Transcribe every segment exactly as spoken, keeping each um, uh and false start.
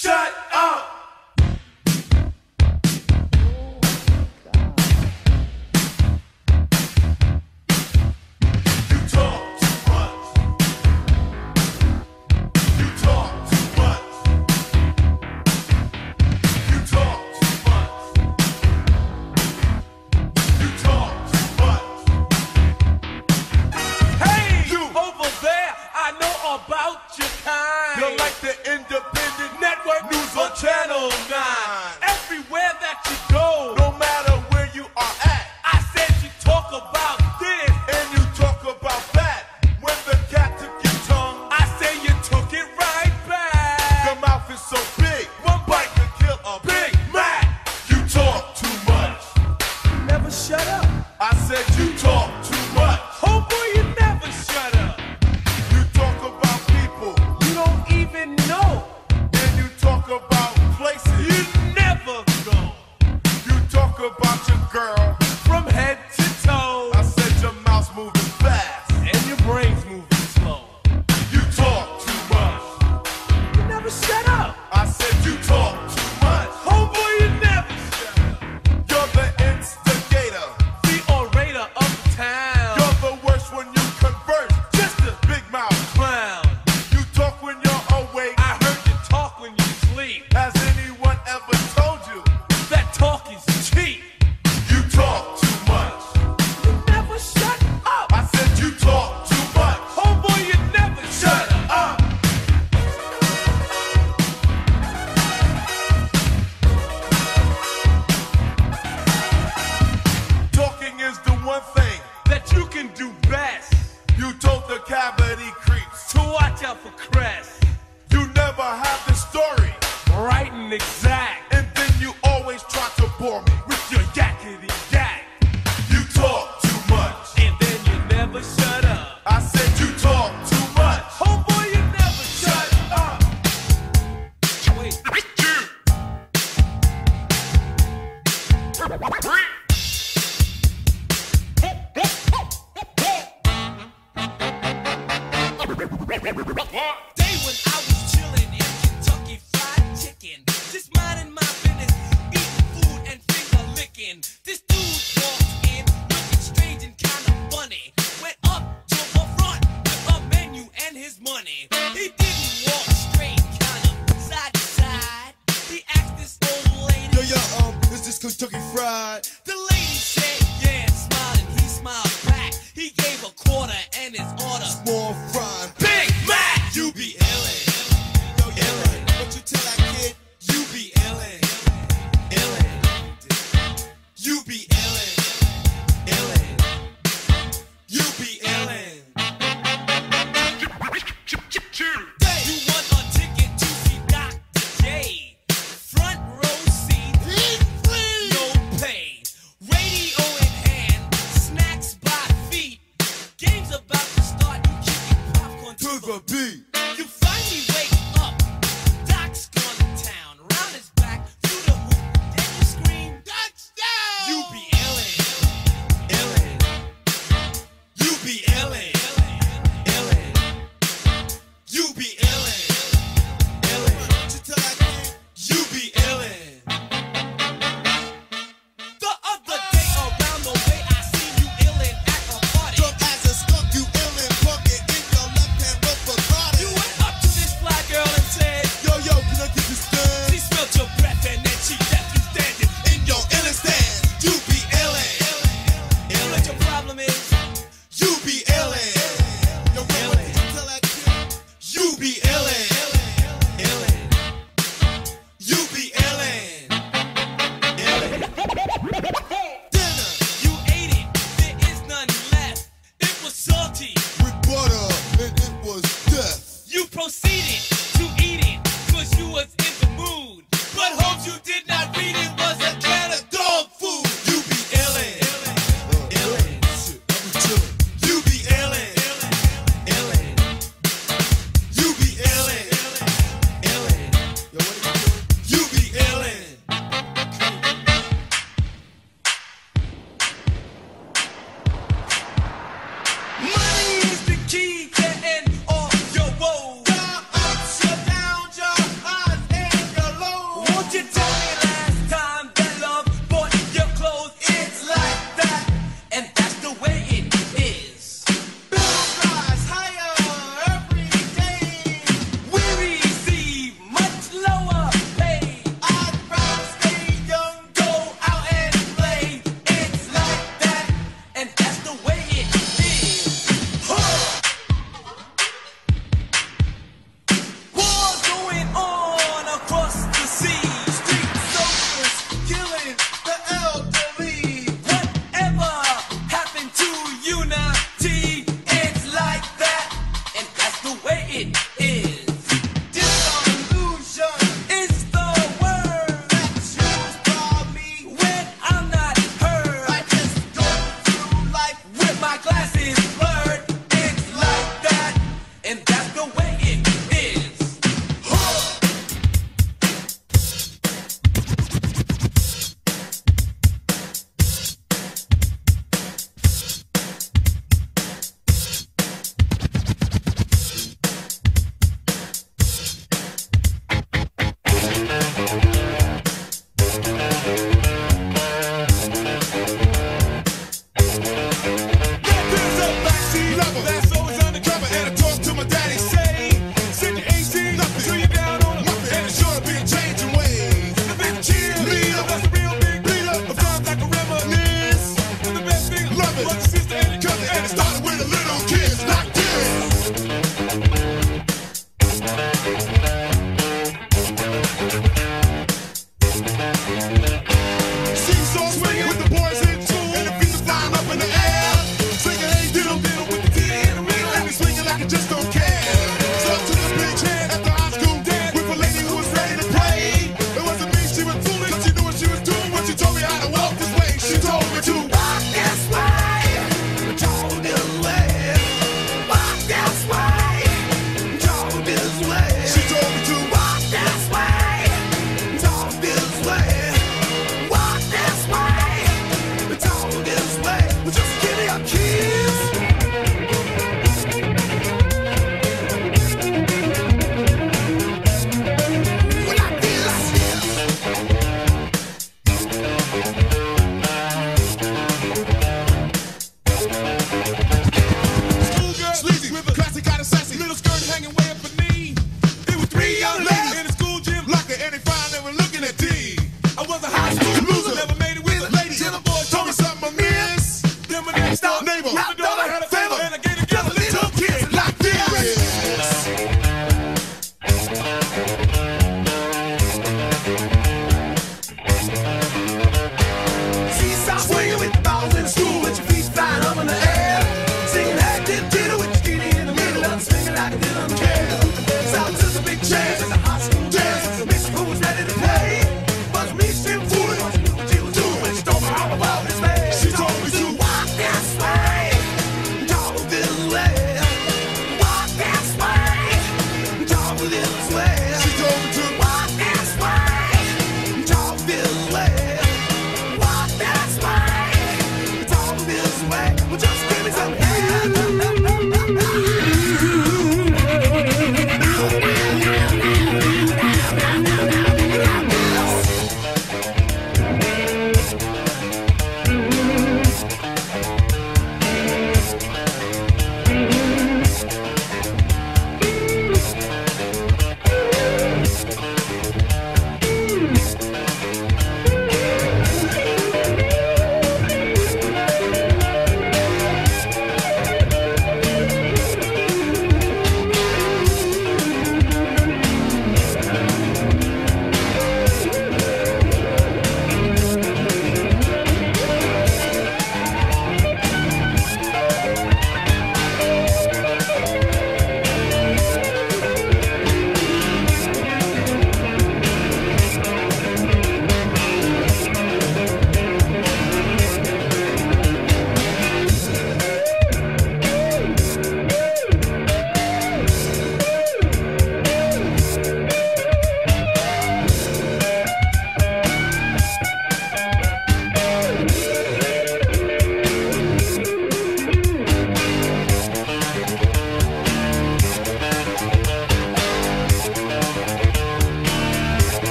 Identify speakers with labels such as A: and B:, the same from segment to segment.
A: shut up.
B: About your kind.
A: You're like the independent network news on Channel nine.
B: Everywhere that you go,
A: no matter where you are at,
B: I said you talk about this
A: and you talk about that. When the cat took your tongue,
B: I say you took it right back.
A: Your mouth is so big, one bite could kill a Big Mac. You talk too much.
B: Never shut up.
A: I said you talk too much.
B: Homeboy, you never shut up.
A: You talk about people
B: you don't even know.
A: And you talk about places
B: you never go.
A: You talk about your girl
B: from head to toe.
A: I said your mouth's moving fast
B: and your brain's moving slow.
A: You talk too much.
B: You never shut up.
A: I said you talk too much.
B: Homeboy, you never shut up.
A: You're the instigator,
B: the orator of the town.
A: You're the worst when you converse, just a big mouth
B: clown.
A: You talk when you're awake,
B: I heard you talk when you sleep.
A: Has anyone ever told you
B: that talk is cheap?
A: You talk too much.
B: You never shut up.
A: I said you talk too much.
B: Homeboy, you never shut, shut up.
A: Talking is the one thing
B: that you can do best.
A: You told the cavity creeps
B: to watch out for crests.
A: You never have the story
B: right and exact,
A: and then you always try to bore me
B: with your yakety yak.
A: You talk too much,
B: and then you never shut up.
A: I said you talk too much.
B: Homeboy, you never shut up. Wait. Day when I was chillin' in Kentucky Fried Chicken, just minding my business, eating food and finger licking. This dude walked in, looking strange and kinda funny. Went up to the front with a menu and his money. He didn't walk straight, kinda side to side. He asked this old lady,
C: Yo, yo, um, is this Kentucky Fried?
B: The lady said, yeah, smiling, he smiled back. He gave a quarter and his order,
C: small fry,
B: Big Mac. You be illin',
C: yo, illin'. What you tell that kid?
B: You be illin', illin'. You be illin', illin'. You be illin'. You want a ticket to see Doctor J? Front row seat, no pay. Radio in hand, snacks by feet. Game's about to start, you keep it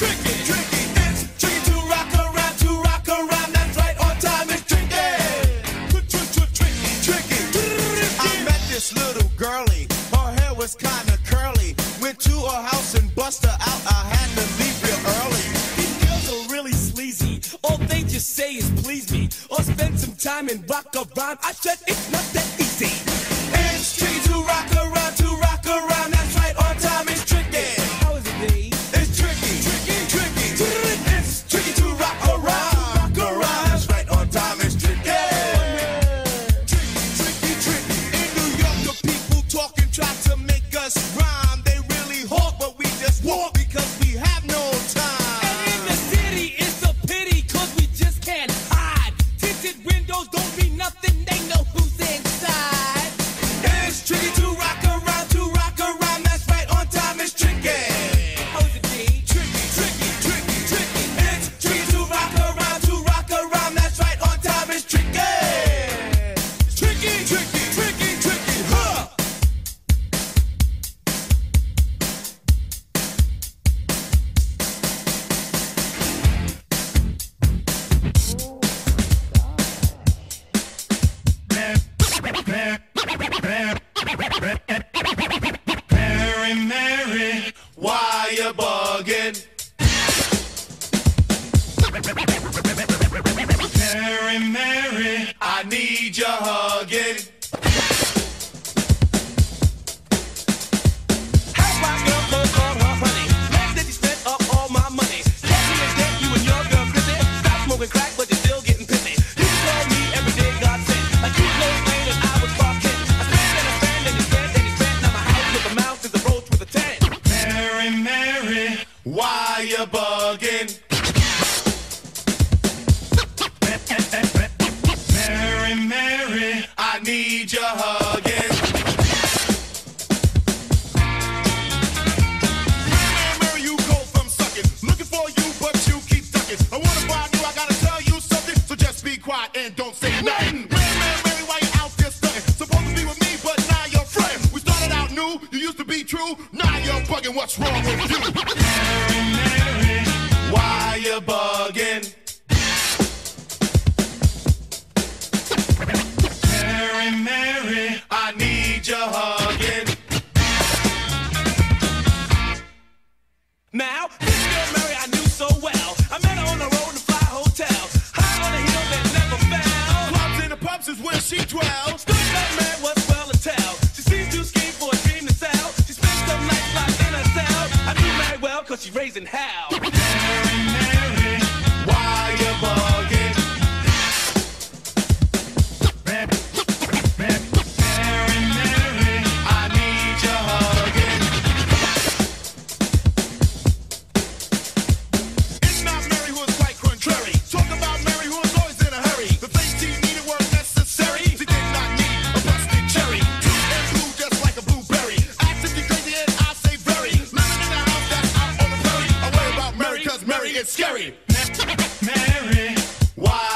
C: tricky, tricky. It's tricky to rock around, to rock around. That's right, on time it's tricky. Tricky, tricky. I met this little girlie. Her hair was kinda curly. Went to her house and bust her out. I had to leave real early.
B: These girls are really sleazy. All they just say is please me, or spend some time and rock a rhyme. I said it's not that easy.
C: It's tricky to rock around, to rock around. That's right, on time it's tricky.
B: How is it, babe?
C: It's tricky, tricky, tricky. It's tricky to rock around, rock around. That's right, on time it's tricky. Tricky, tricky, tricky. In New York, the people talk and try to make us rhyme. They really hawk, but we just walk because we have no time.
B: And in the city, it's a pity, cause we just can't hide. Tinted windows don't mean nothing, they know who's inside.
C: It's tricky to rock around, to rock around. That's right, on time it's tricky.
B: How is it, babe?
C: Tricky, tricky, tricky, tricky. It's tricky to rock around, to rock around. That's right, on time it's tricky. Tricky, tricky, tricky, tricky, huh?
A: Mary, Mary,
C: Why you bugging?
A: Mary, Mary,
C: I need your hugging.
B: How's my girl clothes on her honey? Mad that you spent up all my money. Catch me in debt, you and your girl busy. Stop smoking crack, but you're still getting pissy. You can call me every day, God sent. Like you know Lane and I was Clark Kent. I spend and I spend and you spend and you spend. Now my house with a mouse is a roach with a ten.
A: Mary, Mary,
C: Why you bugging?
A: Mary, Mary,
C: I need your hugging. Mary, Mary, you go from sucking. Looking for you, but you keep ducking. I wanna find you, I gotta tell you something. So just be quiet and don't say nothing. Mary, Mary, Mary, why you out there stunting? Supposed to be with me, but now you're friend. We started out new, you used to be true. Now you're bugging, what's wrong with you?
A: Mary, Mary,
C: Why you bugging?
A: Mary, Mary,
C: I need your hugging.
B: Now, this girl Mary I knew so well. I met her on the road to Fly Hotel. High on a hill that never fell.
C: Clubs and the pubs is where she dwells.
B: Stood that man was well to tell. She seems to scheme for a dream to sell. She spent some nights locked in her cell. I knew Mary well cause she's raising hell.
A: Mary, Mary,
C: Why you bugging?
A: Mary, Mary, Mary,
C: I need your hugging. It's not Mary who is quite contrary. Talk about Mary who is always in a hurry. The things she needed weren't necessary. She did not need a busted cherry. Blue and blue just like a blueberry. Ask if you crazy and I say very. Living in a house that's out on the prairie. I worry about Mary cause Mary is scary.
A: Mary,
C: Why